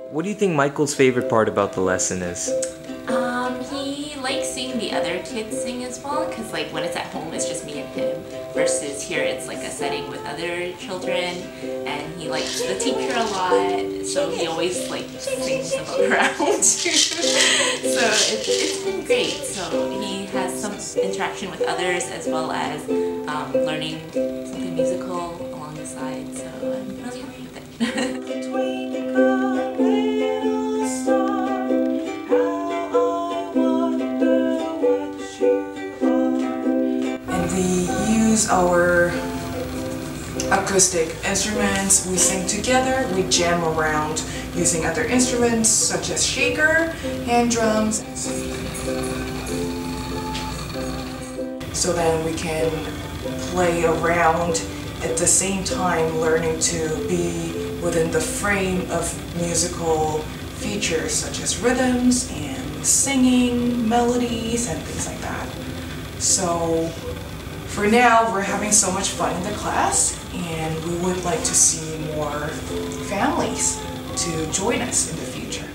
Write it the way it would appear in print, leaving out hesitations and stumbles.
What do you think Michael's favorite part about the lesson is? He likes seeing the other kids sing as well, because like when it's at home it's just me and him, versus here it's like a setting with other children, and he likes the teacher a lot, so he always like sings them around. So it's been great. So he has some interaction with others as well as learning something musical along the side, so I'm really happy with it. We use our acoustic instruments, we sing together, we jam around using other instruments such as shaker, hand drums, so then we can play around at the same time learning to be within the frame of musical features such as rhythms and singing, melodies, and things like that. So for now, we're having so much fun in the class, and we would like to see more families to join us in the future.